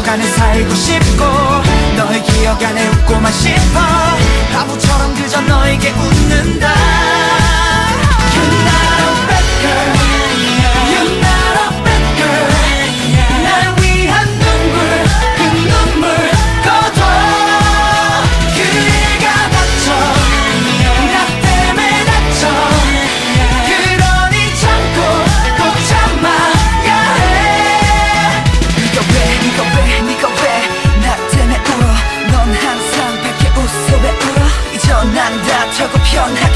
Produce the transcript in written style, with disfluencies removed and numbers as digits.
안에 살고 싶고 너의 기억 안에 웃고만 싶어 바보처럼 그저 너에게 웃는다. You're not a bad girl, you're not a bad girl. 날 위한 눈물, 그 눈물 꺼둬. 그대가 다쳐, 나 때문에 다쳐. 그러니 참고 또 참아야 해. 네가 왜 나 때문에 울어. 넌 항상 밝게 웃어. 왜 울어? 잊어 난 다 털고 편하게